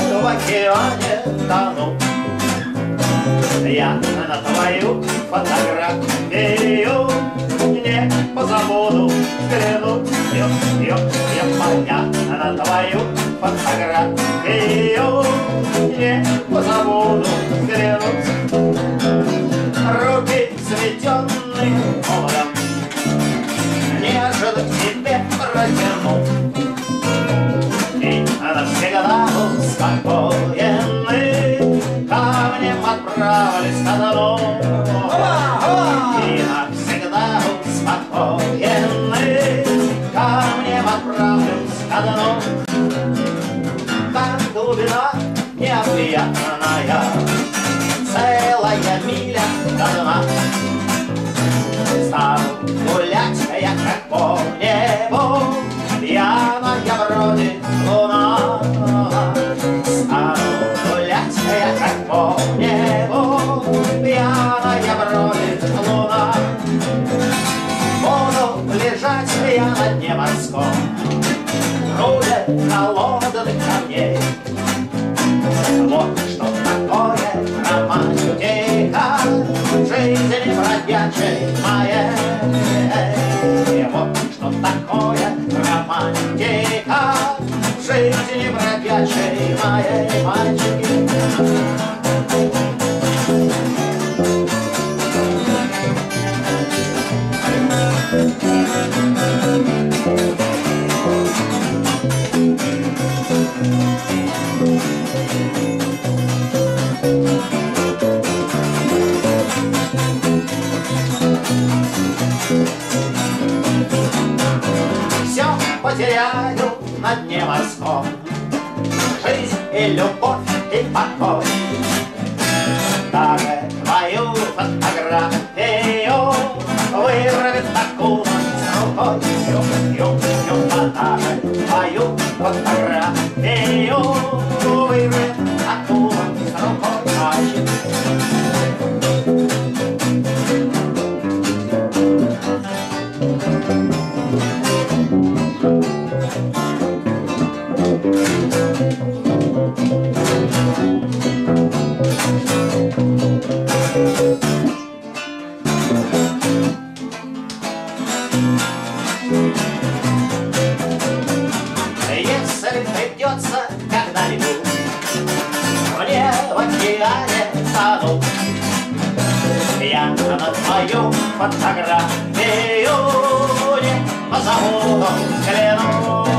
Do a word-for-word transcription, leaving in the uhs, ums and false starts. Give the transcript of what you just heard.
в океане тону. Я на твою фотографию не позабуду взглянуть. Ё, ё, ё, я на твою фотографию не позабуду взглянуть. Руки светенные холодом нежно к тебе протяну. И навсегда успокоены камнем отправились на дно. И навсегда успокоены камнем отправились на дно. Как глубина необъятная, целая миля до дна. Стану гулять я как по небу, пьяная бродит луна. Стану гулять я как по небу, пьяная бродит луна. Буду лежать я на дне морском, грудя холодных камней. Вот что такое романтика жизни бродячей моей. Вот что такое романтика жизни бродячей моей, мальчики. Все потеряю на дне морском, жизнь и любовь и покой. Даже твою фотографию вырвет акула с рукой. Ю-ю-ю, а даже твою фотографию вырвет акула с рукой. Мальчик. Если придется когда-нибудь мне в океане тонуть, я на твою фотографию не позабуду взглянуть.